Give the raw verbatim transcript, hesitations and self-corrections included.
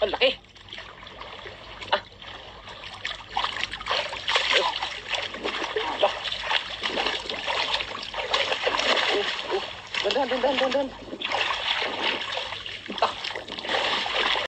Ang laki. Ah. Ayun. Ah. Uh, uh. Dandan, dandan, dandan. Ah.